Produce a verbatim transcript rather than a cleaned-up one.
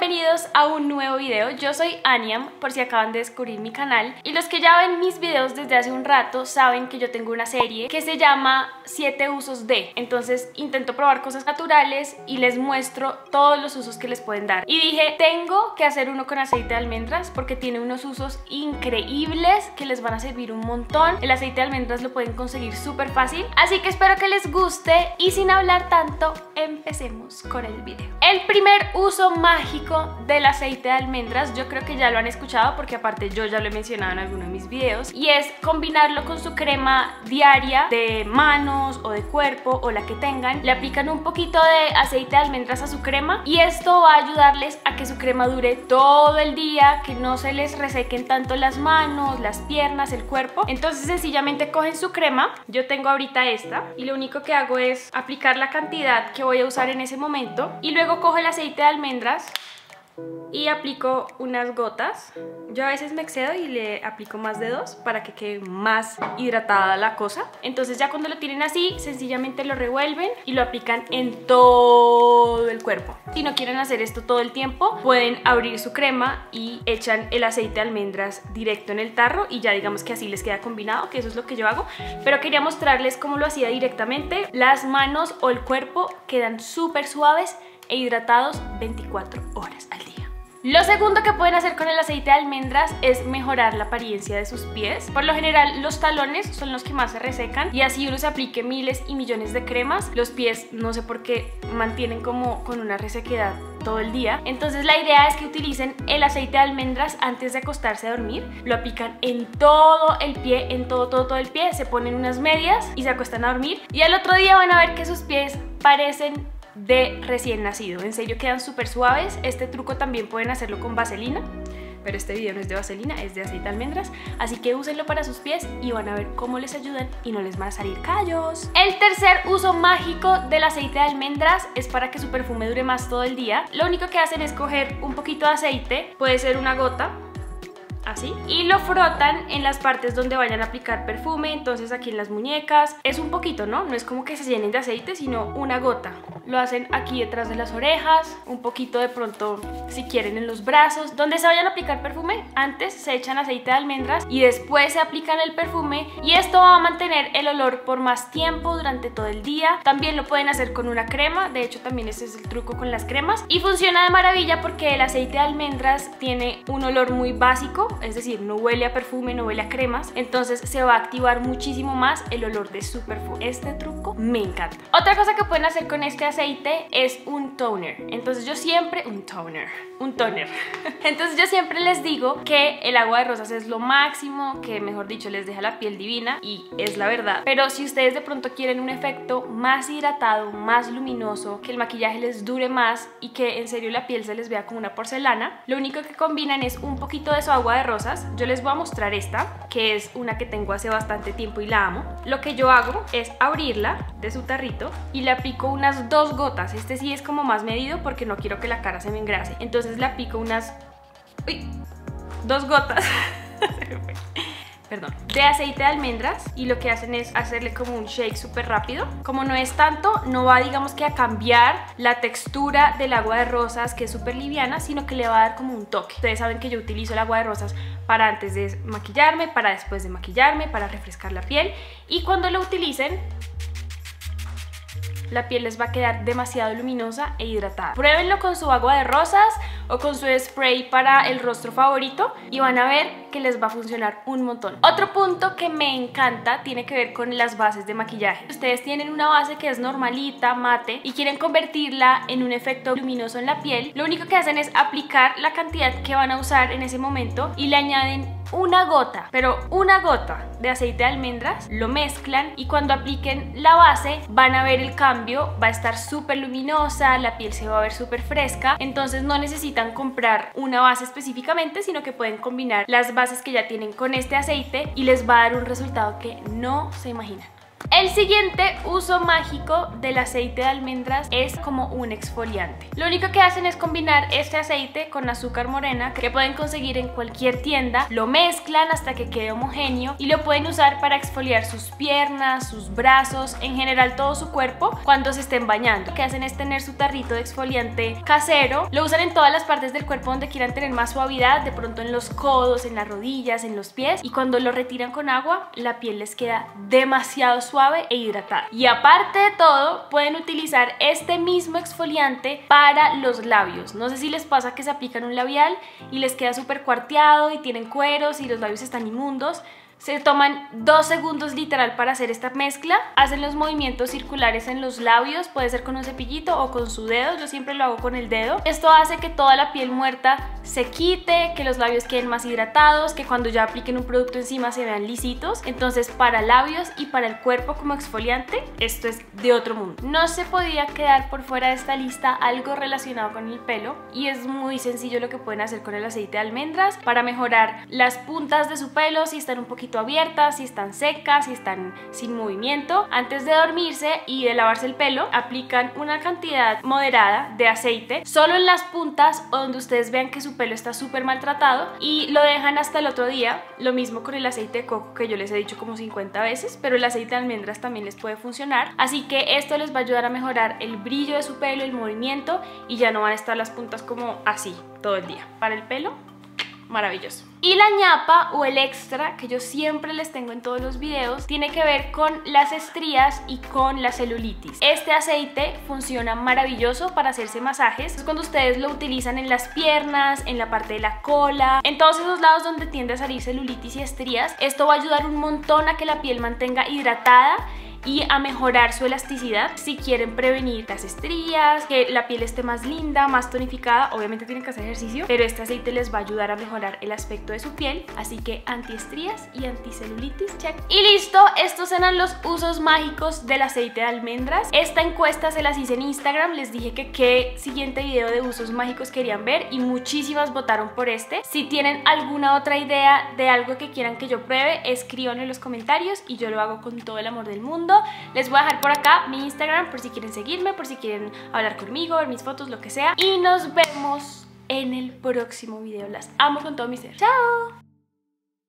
bienvenidos a un nuevo video. Yo soy Aniam, por si acaban de descubrir mi canal, y los que ya ven mis videos desde hace un rato saben que yo tengo una serie que se llama siete usos de. Entonces intento probar cosas naturales y les muestro todos los usos que les pueden dar. Y dije, tengo que hacer uno con aceite de almendras porque tiene unos usos increíbles que les van a servir un montón. El aceite de almendras lo pueden conseguir súper fácil, así que espero que les guste y sin hablar tanto, empecemos con el video. El primer uso mágico del aceite de almendras, yo creo que ya lo han escuchado porque aparte yo ya lo he mencionado en alguno de mis videos, y es combinarlo con su crema diaria de manos o de cuerpo o la que tengan. Le aplican un poquito de aceite de almendras a su crema y esto va a ayudarles a que su crema dure todo el día, que no se les resequen tanto las manos, las piernas, el cuerpo. Entonces sencillamente cogen su crema, yo tengo ahorita esta, y lo único que hago es aplicar la cantidad que voy a usar en ese momento y luego cojo el aceite de almendras y aplico unas gotas. Yo a veces me excedo y le aplico más de dos para que quede más hidratada la cosa. Entonces ya cuando lo tienen así, sencillamente lo revuelven y lo aplican en todo el cuerpo. Si no quieren hacer esto todo el tiempo, pueden abrir su crema y echan el aceite de almendras directo en el tarro y ya digamos que así les queda combinado, que eso es lo que yo hago. Pero quería mostrarles cómo lo hacía directamente. Las manos o el cuerpo quedan súper suaves e hidratados veinticuatro horas al día. Lo segundo que pueden hacer con el aceite de almendras es mejorar la apariencia de sus pies. Por lo general los talones son los que más se resecan y así uno se aplique miles y millones de cremas, los pies no sé por qué mantienen como con una resequedad todo el día. Entonces la idea es que utilicen el aceite de almendras antes de acostarse a dormir. Lo aplican en todo el pie, en todo, todo, todo el pie, se ponen unas medias y se acuestan a dormir y al otro día van a ver que sus pies parecen de recién nacido. En serio quedan súper suaves. Este truco también pueden hacerlo con vaselina, pero este video no es de vaselina, es de aceite de almendras, así que úsenlo para sus pies y van a ver cómo les ayudan y no les van a salir callos. El tercer uso mágico del aceite de almendras es para que su perfume dure más todo el día. Lo único que hacen es coger un poquito de aceite, puede ser una gota, así, y lo frotan en las partes donde vayan a aplicar perfume. Entonces aquí en las muñecas, es un poquito, ¿no? No es como que se llenen de aceite, sino una gota. Lo hacen aquí detrás de las orejas, un poquito de pronto si quieren en los brazos. Donde se vayan a aplicar perfume, antes se echan aceite de almendras y después se aplican el perfume, y esto va a mantener el olor por más tiempo durante todo el día. También lo pueden hacer con una crema, de hecho también ese es el truco con las cremas, y funciona de maravilla porque el aceite de almendras tiene un olor muy básico, es decir, no huele a perfume, no huele a cremas, entonces se va a activar muchísimo más el olor de su perfume. Este truco me encanta. Otra cosa que pueden hacer con este aceite es un toner. Entonces yo siempre, un toner, un toner. Entonces yo siempre les digo que el agua de rosas es lo máximo, que mejor dicho les deja la piel divina, y es la verdad. Pero si ustedes de pronto quieren un efecto más hidratado, más luminoso, que el maquillaje les dure más y que en serio la piel se les vea como una porcelana, lo único que combinan es un poquito de su agua de rosas. Yo les voy a mostrar esta, que es una que tengo hace bastante tiempo y la amo. Lo que yo hago es abrirla de su tarrito y le aplico unas dos gotas. Este sí es como más medido porque no quiero que la cara se me engrase. Entonces le aplico unas... ¡Uy! Dos gotas. Perdón, de aceite de almendras, y lo que hacen es hacerle como un shake súper rápido. Como no es tanto, no va digamos que a cambiar la textura del agua de rosas, que es súper liviana, sino que le va a dar como un toque. Ustedes saben que yo utilizo el agua de rosas para antes de maquillarme, para después de maquillarme, para refrescar la piel, y cuando lo utilicen la piel les va a quedar demasiado luminosa e hidratada. Pruébenlo con su agua de rosas o con su spray para el rostro favorito y van a ver que les va a funcionar un montón. Otro punto que me encanta tiene que ver con las bases de maquillaje. Ustedes tienen una base que es normalita, mate, y quieren convertirla en un efecto luminoso en la piel. Lo único que hacen es aplicar la cantidad que van a usar en ese momento y le añaden una gota, pero una gota de aceite de almendras, lo mezclan y cuando apliquen la base van a ver el cambio, va a estar súper luminosa, la piel se va a ver súper fresca. Entonces no necesitan comprar una base específicamente, sino que pueden combinar las bases que ya tienen con este aceite y les va a dar un resultado que no se imaginan. El siguiente uso mágico del aceite de almendras es como un exfoliante. Lo único que hacen es combinar este aceite con azúcar morena que pueden conseguir en cualquier tienda, lo mezclan hasta que quede homogéneo y lo pueden usar para exfoliar sus piernas, sus brazos, en general todo su cuerpo cuando se estén bañando. Lo que hacen es tener su tarrito de exfoliante casero, lo usan en todas las partes del cuerpo donde quieran tener más suavidad, de pronto en los codos, en las rodillas, en los pies, y cuando lo retiran con agua la piel les queda demasiado suave suave e hidratada. Y aparte de todo, pueden utilizar este mismo exfoliante para los labios. No sé si les pasa que se aplican un labial y les queda súper cuarteado y tienen cueros y los labios están inmundos. Se toman dos segundos literal para hacer esta mezcla, hacen los movimientos circulares en los labios, puede ser con un cepillito o con su dedo, yo siempre lo hago con el dedo. Esto hace que toda la piel muerta se quite, que los labios queden más hidratados, que cuando ya apliquen un producto encima se vean lisitos. Entonces para labios y para el cuerpo como exfoliante, esto es de otro mundo. No se podía quedar por fuera de esta lista algo relacionado con el pelo, y es muy sencillo lo que pueden hacer con el aceite de almendras para mejorar las puntas de su pelo si están un poquito abiertas, si están secas, si están sin movimiento. Antes de dormirse y de lavarse el pelo, aplican una cantidad moderada de aceite solo en las puntas o donde ustedes vean que su pelo está súper maltratado, y lo dejan hasta el otro día. Lo mismo con el aceite de coco, que yo les he dicho como cincuenta veces, pero el aceite de almendras también les puede funcionar, así que esto les va a ayudar a mejorar el brillo de su pelo, el movimiento, y ya no van a estar las puntas como así todo el día. Para el pelo, maravilloso. Y la ñapa o el extra que yo siempre les tengo en todos los videos tiene que ver con las estrías y con la celulitis. Este aceite funciona maravilloso para hacerse masajes. Es cuando ustedes lo utilizan en las piernas, en la parte de la cola, en todos esos lados donde tiende a salir celulitis y estrías. Esto va a ayudar un montón a que la piel mantenga hidratada y a mejorar su elasticidad. Si quieren prevenir las estrías, que la piel esté más linda, más tonificada, obviamente tienen que hacer ejercicio, pero este aceite les va a ayudar a mejorar el aspecto de su piel. Así que antiestrías y anticelulitis, check. Y listo, estos eran los usos mágicos del aceite de almendras. Esta encuesta se las hice en Instagram, les dije que qué siguiente video de usos mágicos querían ver y muchísimas votaron por este. Si tienen alguna otra idea de algo que quieran que yo pruebe, escríbanlo en los comentarios y yo lo hago con todo el amor del mundo. Les voy a dejar por acá mi Instagram por si quieren seguirme, por si quieren hablar conmigo, ver mis fotos, lo que sea. Y nos vemos en el próximo video. Las amo con todo mi ser. ¡Chao!